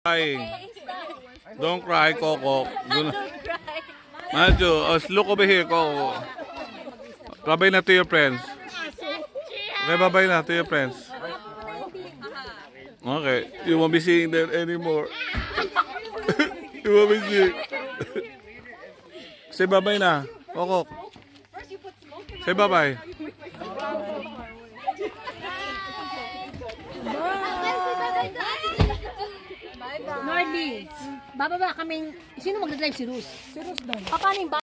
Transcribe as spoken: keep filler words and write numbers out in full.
Cry. Don't cry, Coco. Don't cry. Manju, oh, look over here, Coco. Bye-bye na to your friends. Okay, bye-bye na to your friends. Okay, you won't be seeing them anymore. You won't be seeing. Say bye-bye na, Coco. Say bye-bye. Norby, bababa kaming, sino mag-drive si Rus? Si Rus daw. Paano yung